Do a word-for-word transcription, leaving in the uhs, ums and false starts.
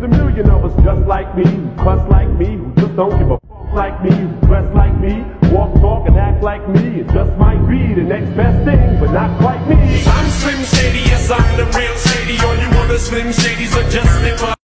a million of us just like me, who cuss like me, who just don't give a fuck like me, who dress like me, walk, talk, and act like me. It just might be the next best thing, but not quite me. I'm Slim Shady, yes I'm the real Shady. All you other Slim Shadys are just live